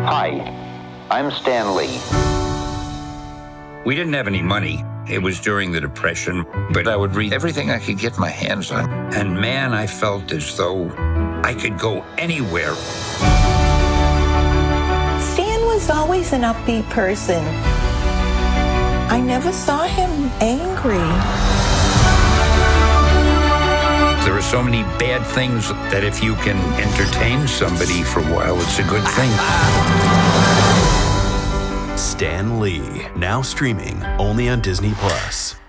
Hi, I'm Stan Lee. We didn't have any money. It was during the Depression, but I would read everything I could get my hands on. And man, I felt as though I could go anywhere. Stan was always an upbeat person. I never saw him angry. There are so many bad things that if you can entertain somebody for a while, it's a good thing. Stan Lee, now streaming only on Disney+.